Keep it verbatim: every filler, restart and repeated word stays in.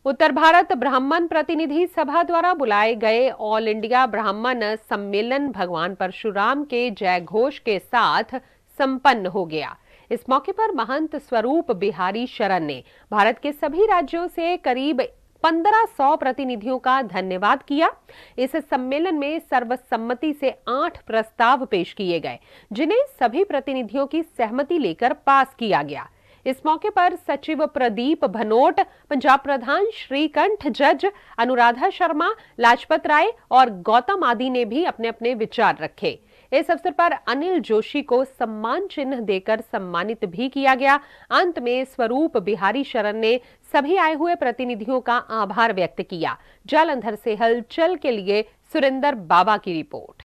उत्तर भारत ब्राह्मण प्रतिनिधि सभा द्वारा बुलाए गए ऑल इंडिया ब्राह्मण सम्मेलन भगवान परशुराम के जय घोष के साथ संपन्न हो गया। इस मौके पर महंत स्वरूप बिहारी शरण ने भारत के सभी राज्यों से करीब पंद्रह सौ प्रतिनिधियों का धन्यवाद किया। इस सम्मेलन में सर्वसम्मति से आठ प्रस्ताव पेश किए गए, जिन्हें सभी प्रतिनिधियों की सहमति लेकर पास किया गया। इस मौके पर सचिव प्रदीप भनोट, पंजाब प्रधान श्रीकंठ जज, अनुराधा शर्मा, लाजपत राय और गौतम आदि ने भी अपने अपने विचार रखे। इस अवसर पर अनिल जोशी को सम्मान चिन्ह देकर सम्मानित भी किया गया। अंत में स्वरूप बिहारी शरण ने सभी आए हुए प्रतिनिधियों का आभार व्यक्त किया। जालंधर से हलचल के लिए सुरेंद्र बाबा की रिपोर्ट।